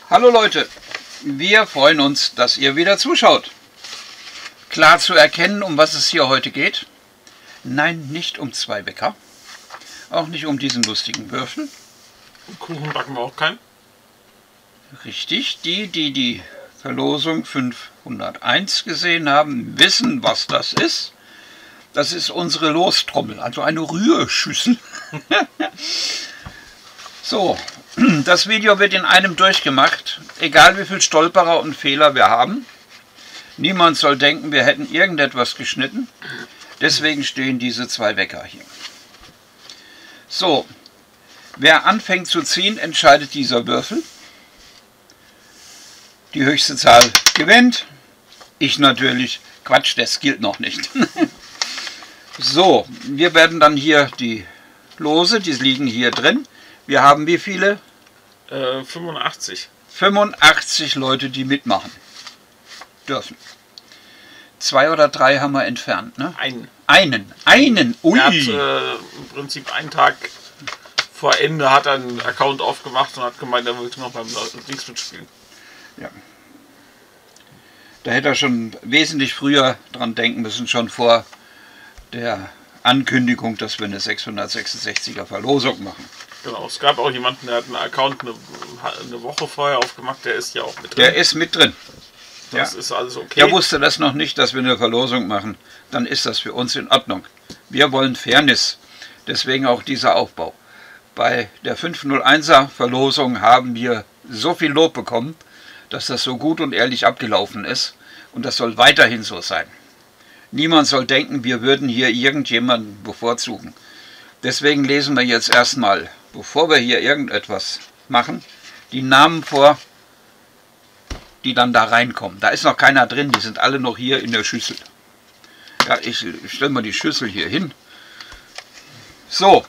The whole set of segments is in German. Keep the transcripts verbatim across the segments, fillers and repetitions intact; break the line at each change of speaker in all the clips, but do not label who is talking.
Hallo Leute, wir freuen uns, dass ihr wieder zuschaut. Klar zu erkennen, um was es hier heute geht? Nein, nicht um zwei Bäcker, auch nicht um diesen lustigen Würfel.
Und Kuchen backen wir auch keinen.
Richtig, die, die die Verlosung fünfhunderteins gesehen haben, wissen, was das ist. Das ist unsere Lostrommel, also eine Rührschüssel. So, das Video wird in einem durchgemacht, egal wie viel Stolperer und Fehler wir haben. Niemand soll denken, wir hätten irgendetwas geschnitten. Deswegen stehen diese zwei Wecker hier. So, wer anfängt zu ziehen, entscheidet dieser Würfel. Die höchste Zahl gewinnt. Ich natürlich. Quatsch, das gilt noch nicht. So, wir werden dann hier die Lose, die liegen hier drin. Wir haben wie viele?
Äh, fünfundachtzig.
fünfundachtzig Leute, die mitmachen dürfen. Zwei oder drei haben wir entfernt, ne?
Einen.
Einen. Einen. Ui.
Er hat äh, im Prinzip einen Tag vor Ende hat er einen Account aufgemacht und hat gemeint, er wollte noch beim Dings mitspielen.
Ja. Da hätte er schon wesentlich früher dran denken müssen, schon vor der Ankündigung, dass wir eine sechshundertsechsundsechziger Verlosung machen.
Genau, es gab auch jemanden, der hat einen Account eine, eine Woche vorher aufgemacht, der ist ja auch mit drin.
Der ist mit drin.
Das
Ja.
ist alles okay.
Der wusste das noch nicht, dass wir eine Verlosung machen. Dann ist das für uns in Ordnung. Wir wollen Fairness. Deswegen auch dieser Aufbau. Bei der fünfhunderteinser Verlosung haben wir so viel Lob bekommen, dass das so gut und ehrlich abgelaufen ist. Und das soll weiterhin so sein. Niemand soll denken, wir würden hier irgendjemanden bevorzugen. Deswegen lesen wir jetzt erstmal, bevor wir hier irgendetwas machen, die Namen vor, die dann da reinkommen. Da ist noch keiner drin, die sind alle noch hier in der Schüssel. Ja, ich stelle mal die Schüssel hier hin. So.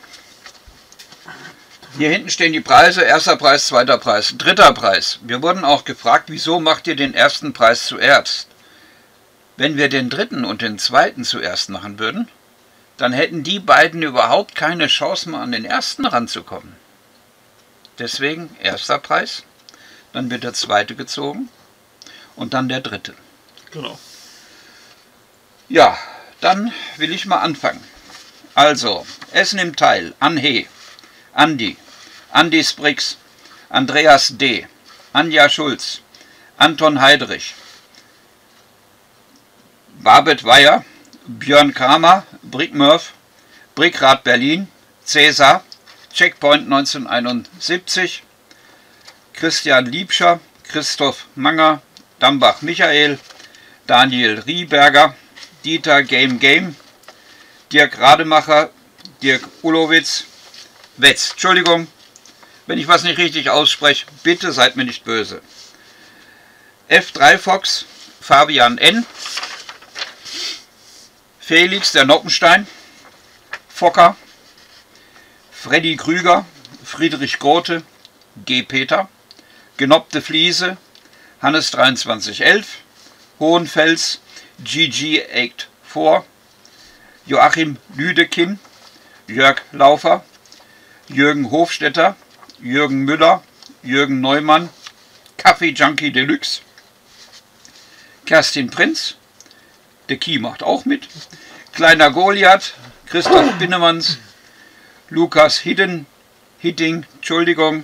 Hier hinten stehen die Preise, erster Preis, zweiter Preis, dritter Preis. Wir wurden auch gefragt, wieso macht ihr den ersten Preis zuerst? Wenn wir den dritten und den zweiten zuerst machen würden, dann hätten die beiden überhaupt keine Chance mehr an den ersten ranzukommen. Deswegen erster Preis, dann wird der zweite gezogen und dann der dritte.
Genau.
Ja, dann will ich mal anfangen. Also, es nimmt teil Anhe, Andi, Andi Sprix, Andreas D., Anja Schulz, Anton Heidrich, Babet Weyer, Björn Kramer, Brick Murph, Brickrad Berlin, Cäsar, Checkpoint neunzehnhunderteinundsiebzig, Christian Liebscher, Christoph Manger, Dambach Michael, Daniel Rieberger, Dieter Game Game, Dirk Rademacher, Dirk Ulowitz, Wetz. Entschuldigung, wenn ich was nicht richtig ausspreche, bitte seid mir nicht böse. F drei Fox, Fabian N., Felix der Noppenstein, Fokker, Freddy Krüger, Friedrich Grote, G. Peter, Genoppte Fliese, Hannes dreiundzwanzig elf, Hohenfels, G G vierundachtzig, Joachim Lüdekin, Jörg Laufer, Jürgen Hofstetter, Jürgen Müller, Jürgen Neumann, Kaffee Junkie Deluxe, Kerstin Prinz, der Kie macht auch mit, Kleiner Goliath, Christoph Binnemanns, Lukas Hidden, Hitting, Entschuldigung,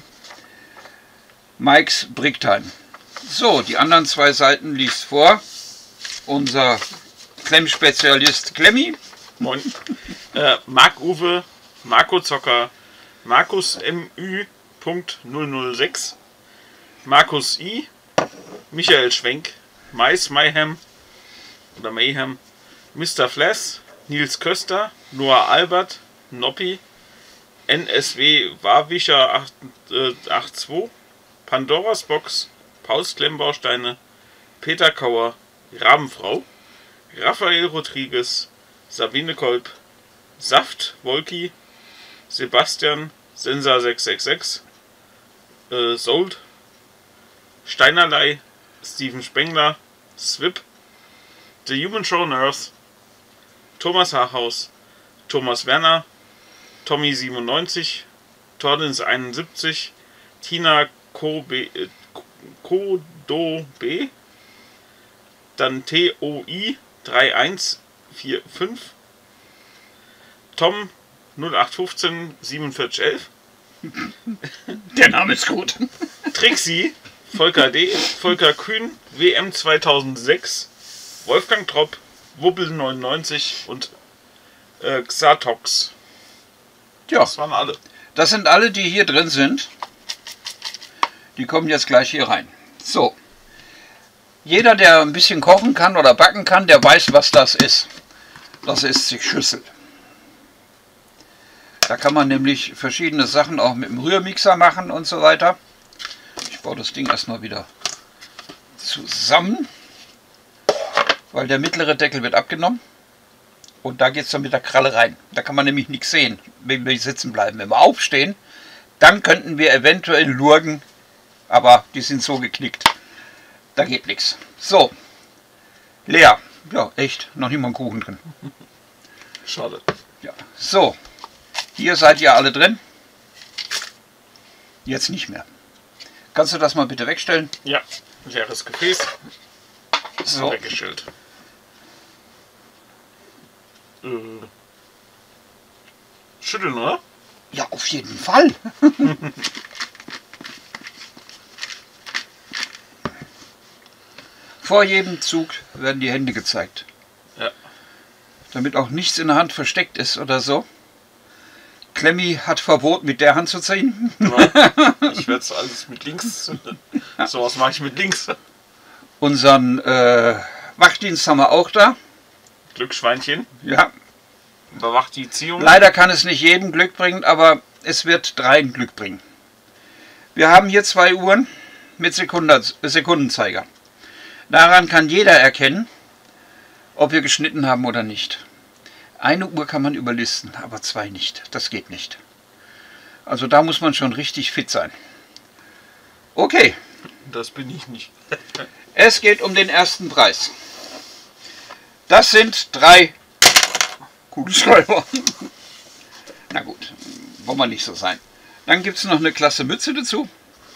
Mikes Bricktheim. So, die anderen zwei Seiten liest vor unser Klemmspezialist Klemmi.
Moin. äh, Marc-Uwe, Marco Zocker, Markus M Ü null null sechs, Markus I, Michael Schwenk, Mais Mayhem oder Mayhem, Mister Flass, Nils Köster, Noah Albert, Noppi, N S W Warwischer achtzig, Pandoras Box, Pauls Klemmbausteine, Peter Kauer, Rabenfrau, Raphael Rodriguez, Sabine Kolb, Saft Wolki, Sebastian Sensa sechs sechs sechs, äh, Sold, Steinerlei, Steven Spengler, Swip, The Human Show on Earth, Thomas Haarhaus, Thomas Werner, Tommy siebenundneunzig, Tordins einundsiebzig, Tina Kobe, äh, Kodo B, dann T O I drei eins vier fünf, Tom null acht eins fünf sieben vier elf,
Der Name ist gut.
Trixie, Volker D., Volker Kühn, W M zweitausendsechs, Wolfgang Tropp, Wubbel neunundneunzig und äh, Xatox.
Ja,
Das waren alle.
das sind alle, die hier drin sind. Die kommen jetzt gleich hier rein. So. Jeder, der ein bisschen kochen kann oder backen kann, der weiß, was das ist. Das ist die Schüssel. Da kann man nämlich verschiedene Sachen auch mit dem Rührmixer machen und so weiter. Ich baue das Ding erstmal wieder zusammen, weil der mittlere Deckel wird abgenommen. Und da geht es dann mit der Kralle rein. Da kann man nämlich nichts sehen, wenn wir sitzen bleiben. Wenn wir aufstehen, dann könnten wir eventuell lurgen, aber die sind so geknickt. Da geht nichts. So, leer. Ja, echt, noch nicht mal einen Kuchen drin.
Schade.
Ja. So, hier seid ihr alle drin. Jetzt nicht mehr. Kannst du das mal bitte wegstellen?
Ja, leeres Gefäß.
So.
Weggestellt. Äh, schütteln, oder?
Ja, auf jeden Fall. Vor jedem Zug werden die Hände gezeigt.
Ja.
Damit auch nichts in der Hand versteckt ist oder so. Klemmi hat Verbot, mit der Hand zu ziehen.
Genau. Ich werde es alles mit links. So was mache ich mit links.
Unseren äh, Wachdienst haben wir auch da.
Glücksschweinchen.
Ja.
Überwacht die Ziehung.
Leider kann es nicht jedem Glück bringen, aber es wird dreien Glück bringen. Wir haben hier zwei Uhren mit Sekund- Sekundenzeiger. Daran kann jeder erkennen, ob wir geschnitten haben oder nicht. Eine Uhr kann man überlisten, aber zwei nicht. Das geht nicht. Also da muss man schon richtig fit sein. Okay,
Das bin ich nicht.
es geht um den ersten Preis. Das sind drei Kugelschreiber. Na gut, wollen wir nicht so sein. Dann gibt es noch eine klasse Mütze dazu.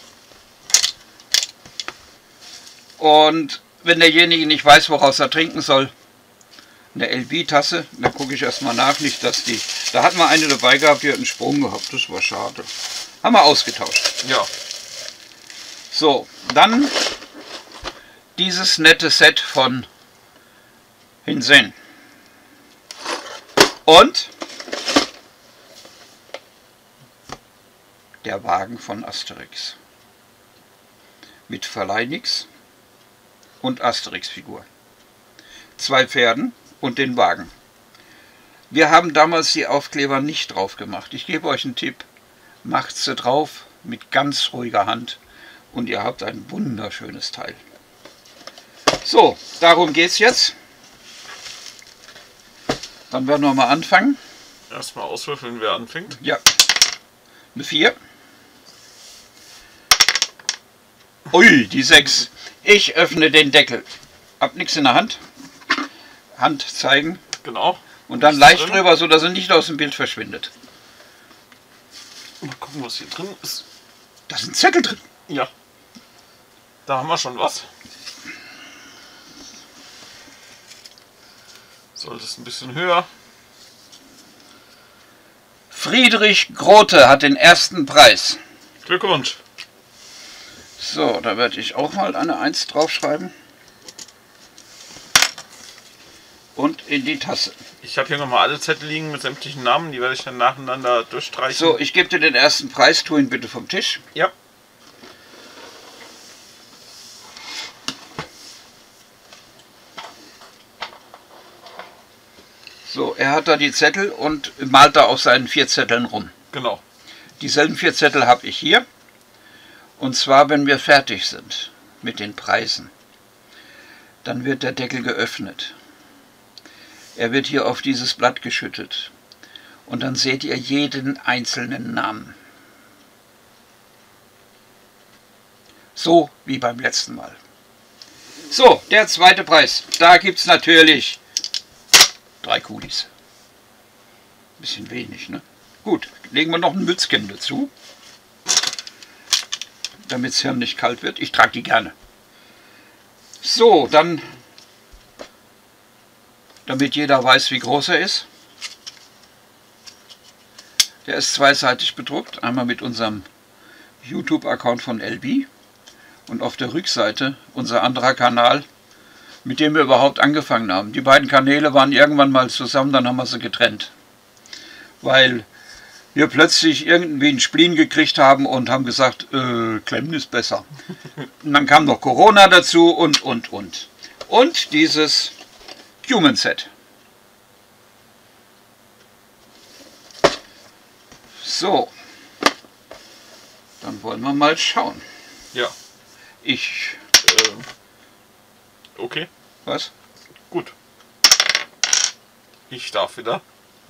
Und wenn derjenige nicht weiß, woraus er trinken soll, eine L B-Tasse, da gucke ich erstmal nach, nicht dass die... Da hatten wir eine dabei gehabt, die hat einen Sprung gehabt, das war schade. Haben wir ausgetauscht.
Ja.
So, dann dieses nette Set von Hinsen. Und der Wagen von Asterix. Mit Verleihniks und Asterix-Figur. Zwei Pferden und den Wagen. Wir haben damals die Aufkleber nicht drauf gemacht. Ich gebe euch einen Tipp. Macht sie drauf mit ganz ruhiger Hand und ihr habt ein wunderschönes Teil. So, darum geht es jetzt. Dann werden wir mal anfangen.
Erstmal auswürfeln, wer anfängt.
Ja, eine vier. Ui, die sechs. Ich öffne den Deckel. Hab nichts in der Hand. Hand zeigen.
Genau.
Und dann
Nichts
leicht
drin.
drüber, so dass er nicht aus dem Bild verschwindet.
Mal gucken, was hier drin ist.
Da sind Zettel drin.
Ja. Da haben wir schon was. Sollte es ein bisschen höher.
Friedrich Grote hat den ersten Preis.
Glückwunsch.
So, da werde ich auch mal eine eins draufschreiben. Und in die Tasse.
Ich habe hier nochmal alle Zettel liegen mit sämtlichen Namen. Die werde ich dann nacheinander durchstreichen.
So, ich gebe dir den ersten Preis. Tu ihn bitte vom Tisch.
Ja.
So, er hat da die Zettel und malt da auf seinen vier Zetteln rum.
Genau.
Dieselben vier Zettel habe ich hier. Und zwar, wenn wir fertig sind mit den Preisen, dann wird der Deckel geöffnet. Er wird hier auf dieses Blatt geschüttet. Und dann seht ihr jeden einzelnen Namen. So wie beim letzten Mal. So, der zweite Preis. Da gibt es natürlich drei Kulis. Bisschen wenig, ne? Gut, legen wir noch ein Mützchen dazu. damit das Hirn nicht kalt wird. Ich trage die gerne. So, dann, damit jeder weiß, wie groß er ist. Der ist zweiseitig bedruckt, einmal mit unserem YouTube-Account von L B und auf der Rückseite unser anderer Kanal, mit dem wir überhaupt angefangen haben. Die beiden Kanäle waren irgendwann mal zusammen, dann haben wir sie getrennt. Weil wir plötzlich irgendwie einen Spleen gekriegt haben und haben gesagt, äh, Klemmen ist besser. Und dann kam noch Corona dazu und, und, und. Und dieses Human Set. So, dann wollen wir mal schauen.
Ja.
Ich...
Ähm, okay.
Was?
Gut. Ich darf wieder.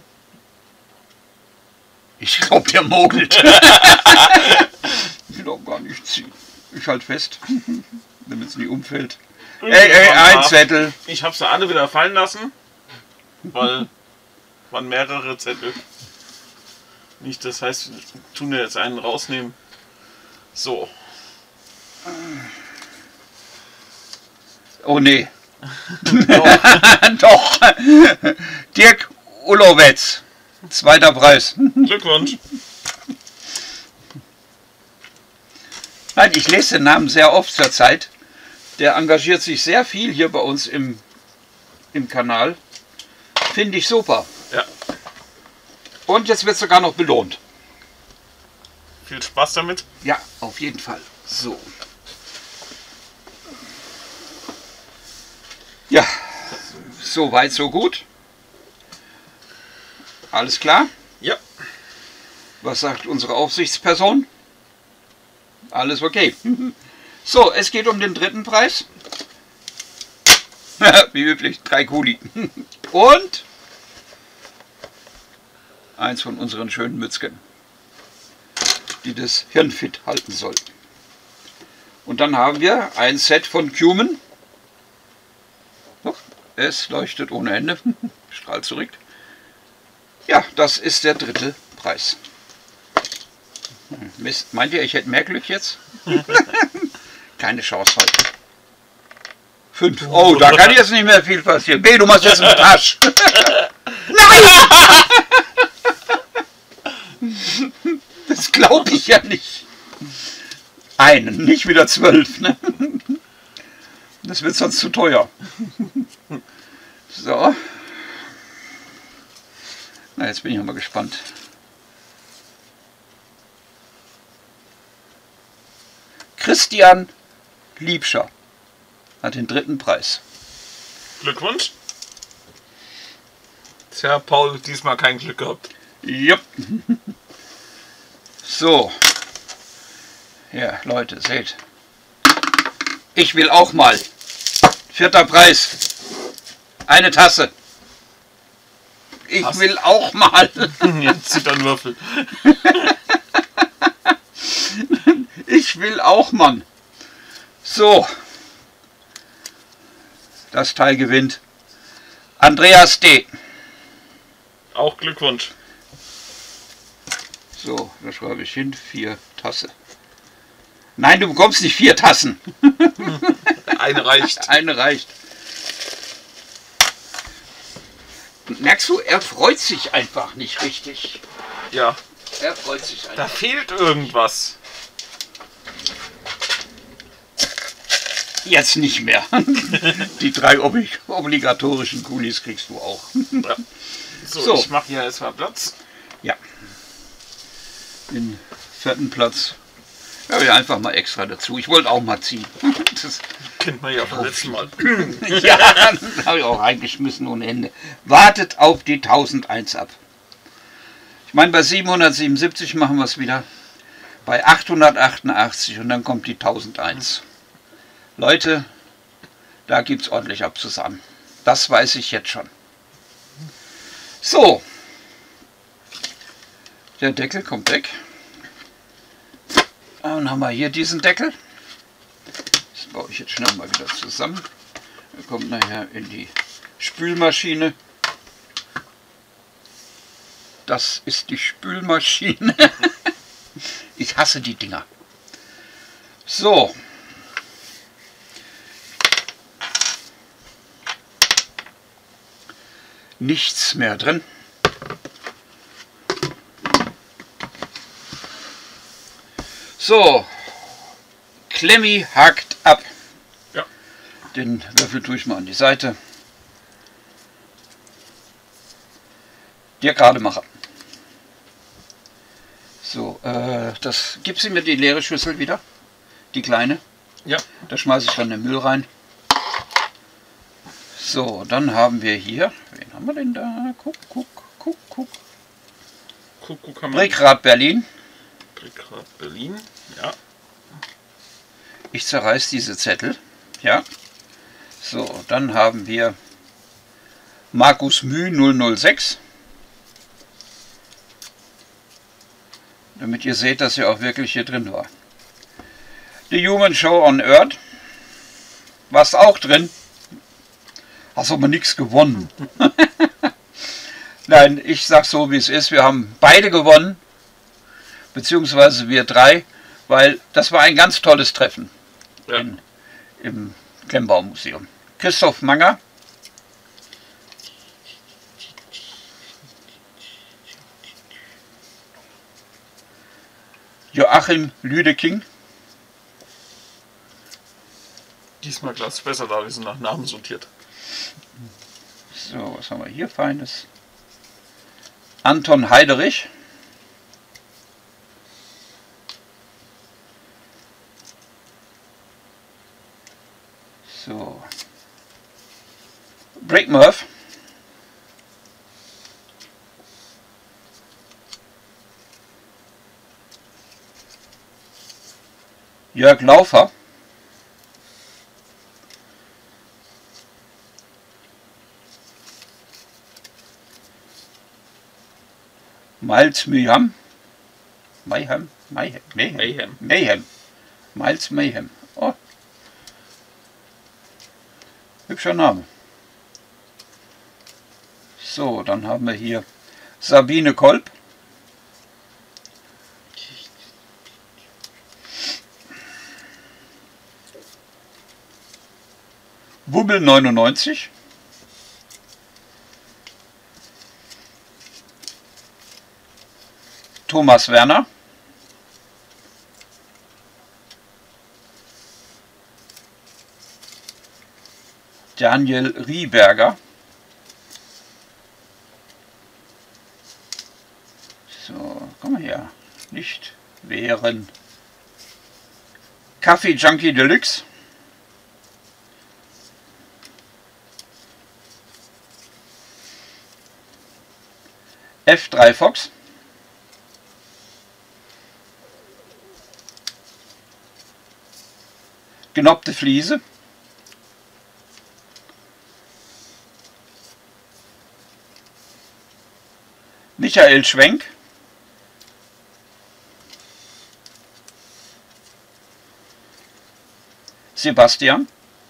Ich glaube, der mogelt. Ich will auch gar nicht ziehen. Ich halte fest, damit es nicht umfällt. Ey, ey, ein Zettel.
Ich habe sie alle wieder fallen lassen, weil waren mehrere Zettel. Nicht, das heißt, wir tun wir jetzt einen rausnehmen. So.
Oh nee.
Doch.
Doch. Dirk Ulowetz. Zweiter Preis.
Glückwunsch.
Nein, ich lese den Namen sehr oft zur Zeit. Der engagiert sich sehr viel hier bei uns im, im Kanal. Finde ich super.
Ja.
Und jetzt wird sogar noch belohnt.
Viel Spaß damit.
Ja, auf jeden Fall. So. Ja, so weit, so gut. Alles klar?
Ja.
Was sagt unsere Aufsichtsperson? Alles okay. So, es geht um den dritten Preis. Wie üblich, drei Kuli. Und eins von unseren schönen Mützchen, die das Hirn fit halten soll. Und dann haben wir ein Set von Cumin. Es leuchtet ohne Ende, strahlt zurück. Ja, das ist der dritte Preis. Mist, meint ihr, ich hätte mehr Glück jetzt? Keine Chance heute. Fünf. Oh, da kann jetzt nicht mehr viel passieren. B, du machst jetzt einen Tasch. Nein! Das glaube ich ja nicht. Einen, nicht wieder zwölf. Ne? Das wird sonst zu teuer. So. Na, jetzt bin ich mal gespannt. Christian Liebscher hat den dritten Preis.
Glückwunsch. Tja, Paul, diesmal kein Glück gehabt.
Jupp. So. Ja, Leute, seht. Ich will auch mal. Vierter Preis. Eine Tasse. Ich
Was?
will auch mal.
Jetzt zieht er einen Würfel.
Ich will auch, Mann. So. Das Teil gewinnt Andreas D.
Auch Glückwunsch.
So, da schreibe ich hin. Vier Tasse. Nein, du bekommst nicht vier Tassen.
Eine reicht.
Eine reicht. Merkst du, er freut sich einfach nicht richtig.
Ja.
Er freut sich
Da
einfach.
fehlt irgendwas.
Jetzt nicht mehr. Die drei obli obligatorischen Kulis kriegst du auch.
Ja. So,
So.
ich mache hier jetzt mal Platz.
Ja. Den vierten Platz. Ja, wir einfach mal extra dazu. Ich wollte auch mal ziehen. Das,
Kennt man ja vom letzten Mal.
ja, das habe ich auch reingeschmissen ohne Ende. Wartet auf die tausendeins ab. Ich meine, bei siebenhundertsiebenundsiebzig machen wir es wieder. Bei achthundertachtundachtzig und dann kommt die tausendeins. Leute, da gibt es ordentlich abzusammeln. Das weiß ich jetzt schon. So. Der Deckel kommt weg. Dann haben wir hier diesen Deckel. Das baue ich jetzt schnell mal wieder zusammen. Er kommt nachher in die Spülmaschine. Das ist die Spülmaschine. Ich hasse die Dinger. So. Nichts mehr drin. So. Klemmi hakt ab.
Ja.
Den Löffel tue ich mal an die Seite. Dir gerade machen. So, äh, das gib sie mir die leere Schüssel wieder. Die kleine.
Ja.
Da schmeiße ich dann den Müll rein. So, dann haben wir hier. Wen haben wir denn da? Guck, guck, guck, guck.
Guck, guck haben wir.
Brickrad Berlin.
Brickrad Berlin. Ja.
Ich zerreiß diese Zettel. Ja. So, dann haben wir Markus Müh null null sechs. Damit ihr seht, dass er auch wirklich hier drin war. The Human Show on Earth. Warst auch drin. Hast aber nichts gewonnen. Nein, ich sag so wie es ist. Wir haben beide gewonnen. Beziehungsweise wir drei. Weil das war ein ganz tolles Treffen.
Ja.
In, im Klemmbaumuseum. Christoph Manger. Joachim Lüdeking.
Diesmal Glas besser da, wir sind nach Namen sortiert.
So, was haben wir hier Feines? Anton Heiderich. So. Brickmurph. Jörg Laufer. Miles Mayhem. Mayhem. Mayhem.
Mayhem.
Mayhem. Miles Mayhem. Oh. Hübscher Name. So, dann haben wir hier Sabine Kolb. Wubbel neunundneunzig. Thomas Werner. Daniel Rieberger. So, komm mal her. Nicht wehren. Kaffee Junkie Deluxe. F drei Fox. Genoppte Fliese. Michael Schwenk. Sebastian.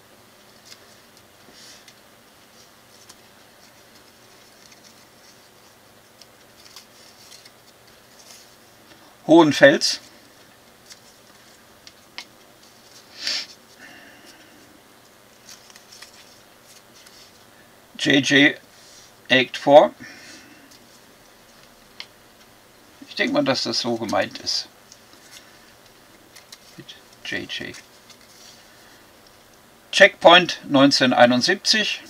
Hohenfels. J J Act vier. Ich denke mal, dass das so gemeint ist. Mit J J. Checkpoint neunzehnhunderteinundsiebzig.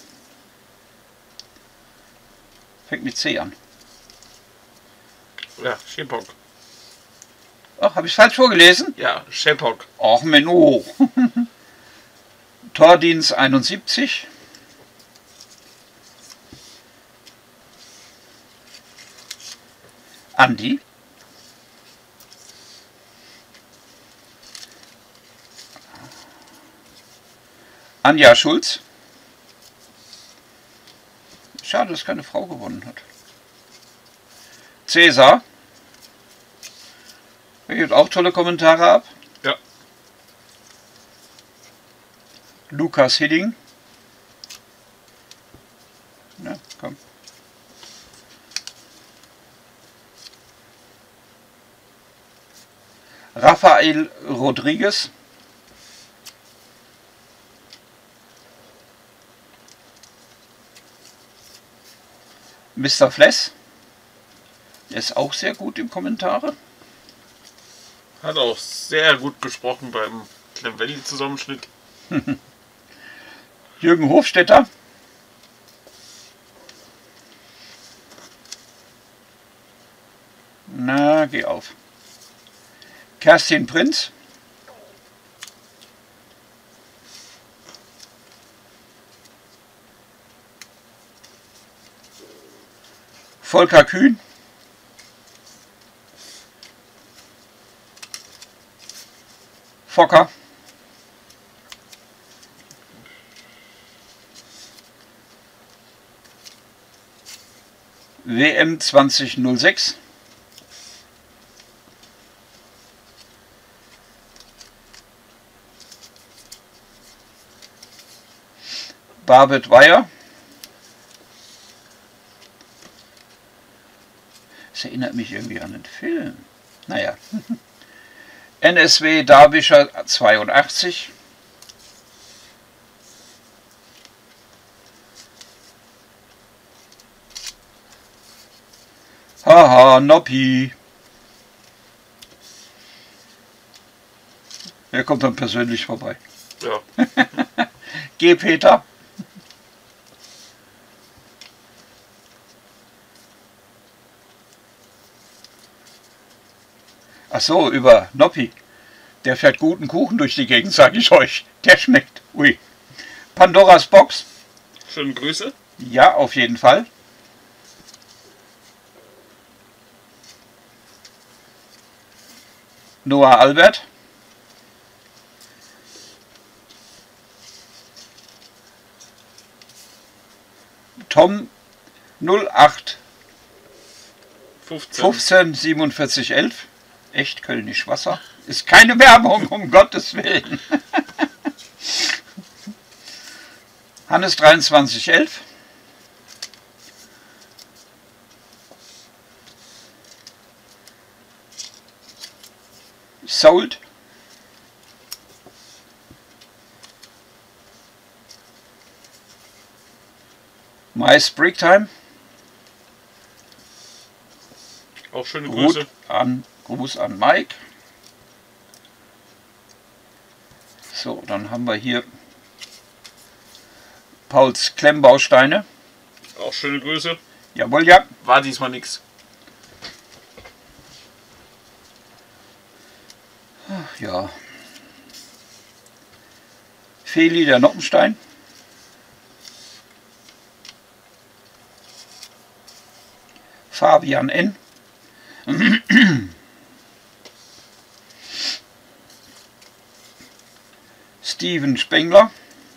Fängt mit C an.
Ja, Schepok.
Ach, habe ich falsch vorgelesen?
Ja, Schepok.
Ach, Menno. Tordienst einundsiebzig. Andi. Anja Schulz. Schade, dass keine Frau gewonnen hat. Cäsar. Er gibt auch tolle Kommentare ab.
Ja.
Lukas Hidding. Na, komm. Rafael Rodriguez. Mister Fless, der ist auch sehr gut im Kommentare.
Hat auch sehr gut gesprochen beim Clem Valley Zusammenschnitt.
Jürgen Hofstetter. Na, geh auf. Kerstin Prinz. Volker Kühn. Fokker. W M zwanzig null sechs. Barbet Weyer. Das erinnert mich irgendwie an den Film. Naja. N S W Derbyshire zweiundachtzig. Haha, Noppi. Er kommt dann persönlich vorbei.
Ja.
Geh, Peter. Ach so, über Noppi. Der fährt guten Kuchen durch die Gegend, sage ich euch. Der schmeckt. Ui. Pandoras Box.
Schöne Grüße.
Ja, auf jeden Fall. Noah Albert. Tom null acht fünfzehn siebenundvierzig elf. Echt Kölnisch Wasser. Ist keine Werbung, um Gottes Willen. Hannes dreiundzwanzig elf. Sold. My Springtime.
Auch schöne Grüße.
Gruß an, Gruß an Mike. So, dann haben wir hier Pauls Klemmbausteine.
Auch schöne Grüße.
Jawohl, ja.
War diesmal nix.
Ach, ja. Feli der Noppenstein. Fabian N. Steven Spengler.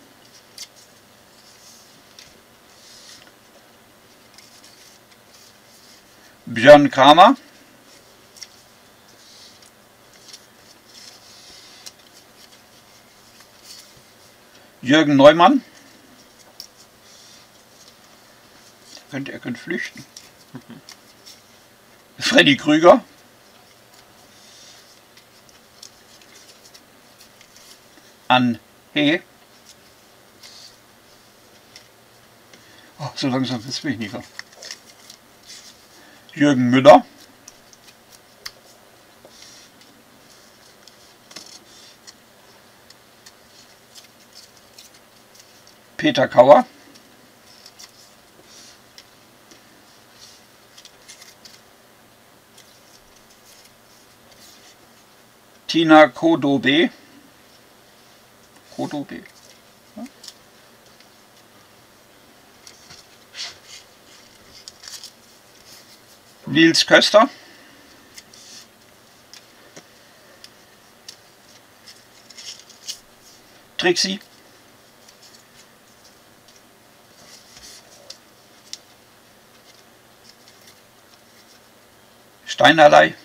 Björn Kramer. Jürgen Neumann. Er könnte, er könnte flüchten. Freddy Krüger. An He. Oh, so langsam wird es weniger. Jürgen Müller. Peter Kauer. Tina Kodobe. Kodobe. Ja. Nils Köster. Trixi. Steinerlei.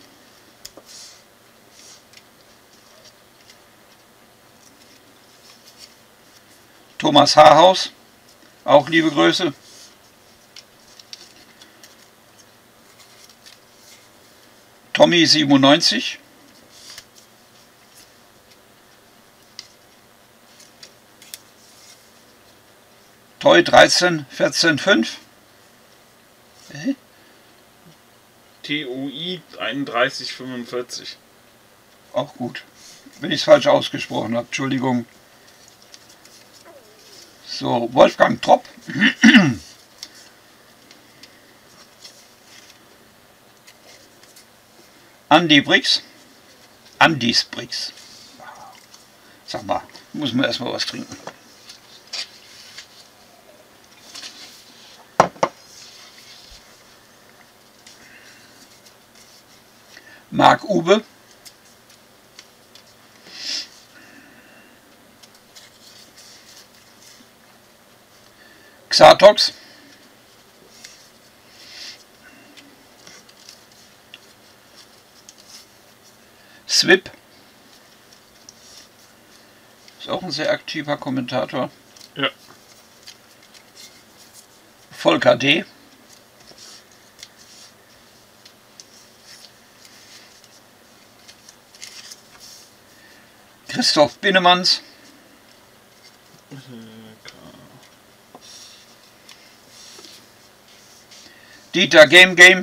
Thomas Haarhaus, auch liebe Grüße. Tommy siebenundneunzig. Toy dreizehn vierzehn fünf. Hä?
T U I einunddreißig fünfundvierzig.
Auch gut. Wenn ich es falsch ausgesprochen habe, Entschuldigung. So, Wolfgang Tropp. Andi Brix. Andis Brix. Sag mal, muss man erstmal was trinken. Marc Uwe. Xatox. Swip. Ist auch ein sehr aktiver Kommentator.
Ja.
Volker D. Christoph Binnemanns. Dieter Game Game.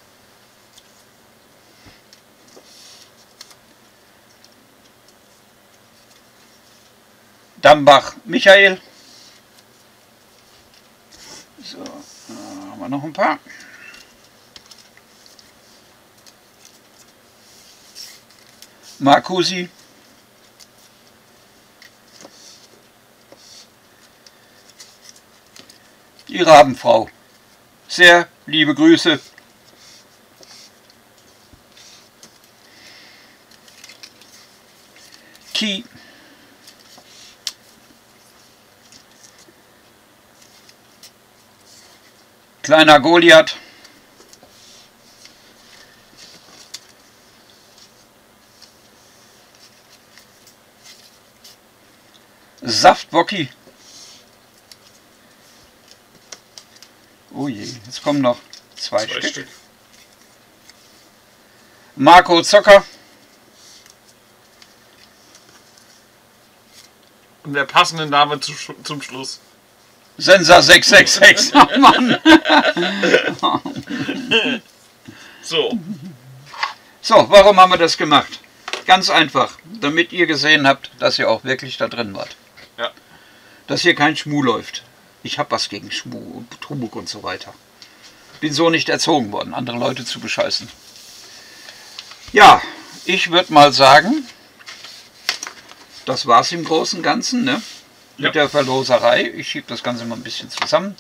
Dambach Michael. So, da haben wir noch ein paar. Marcusi. Die Rabenfrau. Sehr liebe Grüße. Ki. Kleiner Goliath. Saftbocki. Oh je, jetzt kommen noch zwei, zwei Stück. Stück. Marco Zocker.
Und der passende Name zu, zum Schluss.
Sensa sechs sechs sechs. Oh Mann.
So.
So, warum haben wir das gemacht? Ganz einfach, damit ihr gesehen habt, dass ihr auch wirklich da drin wart.
Ja.
Dass hier kein Schmuh läuft. Ich habe was gegen Schmuh und Betrug und so weiter. Bin so nicht erzogen worden, andere Leute zu bescheißen. Ja, ich würde mal sagen, das war's im Großen und Ganzen, ne?
Ja.
Mit der Verloserei. Ich schiebe das Ganze mal ein bisschen zusammen.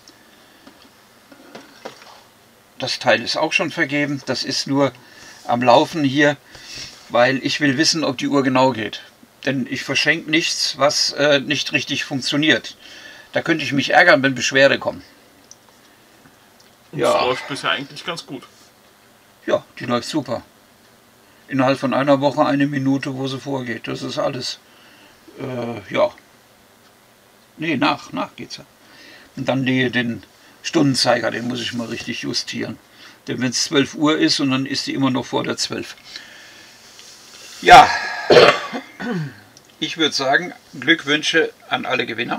Das Teil ist auch schon vergeben. Das ist nur am Laufen hier, weil ich will wissen, ob die Uhr genau geht. Denn ich verschenke nichts, was äh, nicht richtig funktioniert. Da könnte ich mich ärgern, wenn Beschwerde kommen.
Ja. Das läuft bisher eigentlich ganz gut.
Ja, die läuft super. Innerhalb von einer Woche eine Minute, wo sie vorgeht. Das ist alles. Äh, ja. Nee, nach, nach geht's ja. Und dann die, den Stundenzeiger, den muss ich mal richtig justieren. Denn wenn es zwölf Uhr ist und dann ist die immer noch vor der zwölf. Ja, ich würde sagen, Glückwünsche an alle Gewinner.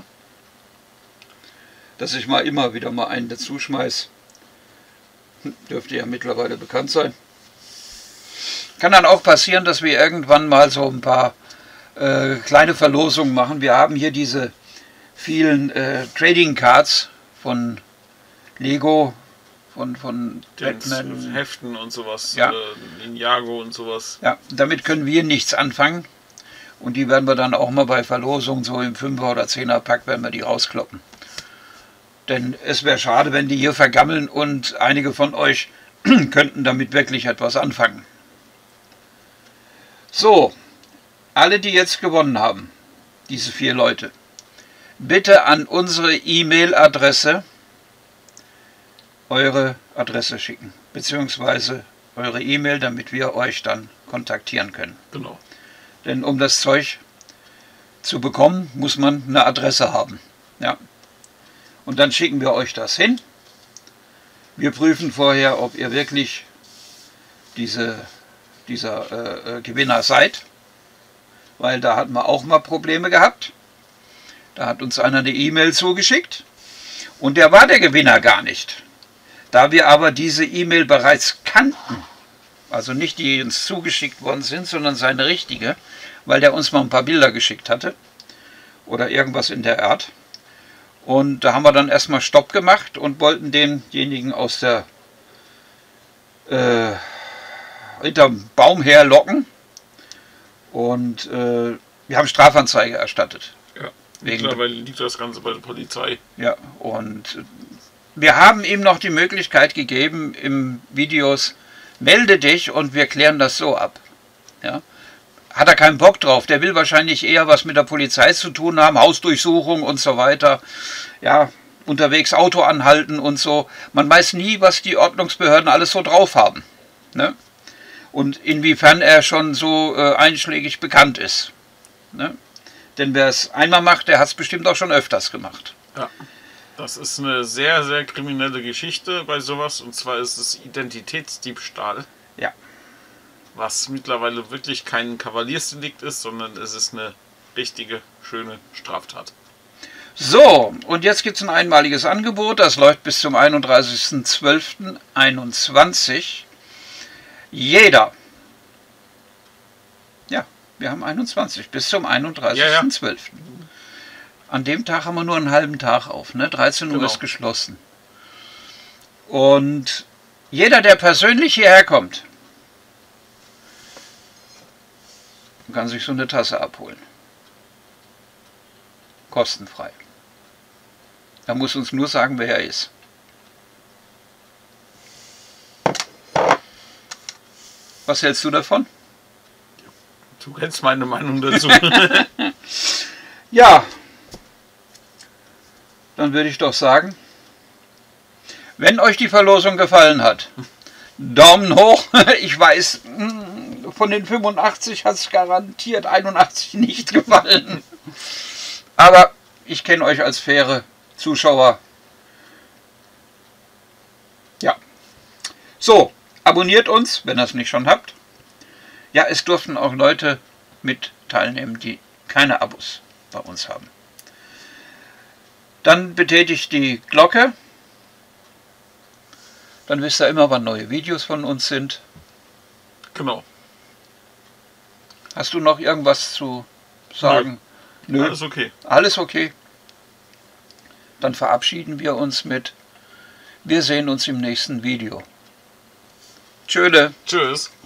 Dass ich mal immer wieder mal einen dazu schmeiß. Dürfte ja mittlerweile bekannt sein. Kann dann auch passieren, dass wir irgendwann mal so ein paar äh, kleine Verlosungen machen. Wir haben hier diese vielen äh, Trading Cards von Lego, von, von
Batman, Heften und sowas,
ja.
äh, Ninjago und sowas.
Ja, damit können wir nichts anfangen. Und die werden wir dann auch mal bei Verlosungen, so im fünfer oder zehner Pack, werden wir die rauskloppen. Denn es wäre schade, wenn die hier vergammeln und einige von euch könnten damit wirklich etwas anfangen. So, alle, die jetzt gewonnen haben, diese vier Leute, bitte an unsere E-Mail-Adresse eure Adresse schicken, beziehungsweise eure E-Mail, damit wir euch dann kontaktieren können.
Genau.
Denn um das Zeug zu bekommen, muss man eine Adresse haben. Ja. Und dann schicken wir euch das hin. Wir prüfen vorher, ob ihr wirklich diese, dieser äh, Gewinner seid. Weil da hatten wir auch mal Probleme gehabt. Da hat uns einer eine E-Mail zugeschickt. Und der war der Gewinner gar nicht. Da wir aber diese E-Mail bereits kannten, also nicht die uns zugeschickt worden sind, sondern seine richtige, weil der uns mal ein paar Bilder geschickt hatte oder irgendwas in der Art. Und da haben wir dann erstmal Stopp gemacht und wollten denjenigen aus der äh, hinterm Baum herlocken. Und äh, wir haben Strafanzeige erstattet.
Ja, mittlerweile liegt das Ganze bei der Polizei.
Ja, und wir haben ihm noch die Möglichkeit gegeben im Videos, melde dich und wir klären das so ab. Ja. Hat er keinen Bock drauf, der will wahrscheinlich eher was mit der Polizei zu tun haben, Hausdurchsuchung und so weiter. Ja, unterwegs Auto anhalten und so. Man weiß nie, was die Ordnungsbehörden alles so drauf haben. Ne? Und inwiefern er schon so äh, einschlägig bekannt ist. Ne? Denn wer es einmal macht, der hat es bestimmt auch schon öfters gemacht.
Ja, das ist eine sehr, sehr kriminelle Geschichte bei sowas. Und zwar ist es Identitätsdiebstahl.
Ja.
Was mittlerweile wirklich kein Kavaliersdelikt ist, sondern es ist eine richtige, schöne Straftat.
So, und jetzt gibt es ein einmaliges Angebot, das läuft bis zum einunddreißigsten zwölften einundzwanzig. Jeder, ja, wir haben einundzwanzig, bis zum einunddreißigsten zwölften Ja, ja. An dem Tag haben wir nur einen halben Tag auf, ne? dreizehn Uhr genau. Ist geschlossen. Und jeder, der persönlich hierher kommt, kann sich so eine Tasse abholen. Kostenfrei. Er muss uns nur sagen, wer er ist. Was hältst du davon?
Du kennst meine Meinung dazu.
Ja. Dann würde ich doch sagen, wenn euch die Verlosung gefallen hat, Daumen hoch. Ich weiß, von den fünfundachtzig hat es garantiert einundachtzig nicht gefallen. Aber ich kenne euch als faire Zuschauer. Ja. So, abonniert uns, wenn ihr es nicht schon habt. Ja, es durften auch Leute mit teilnehmen, die keine Abos bei uns haben. Dann betätigt die Glocke. Dann wisst ihr immer, wann neue Videos von uns sind.
Genau.
Hast du noch irgendwas zu sagen?
Nö. Nö. Alles okay.
Alles okay. Dann verabschieden wir uns mit: Wir sehen uns im nächsten Video. Tschöde.
Tschüss.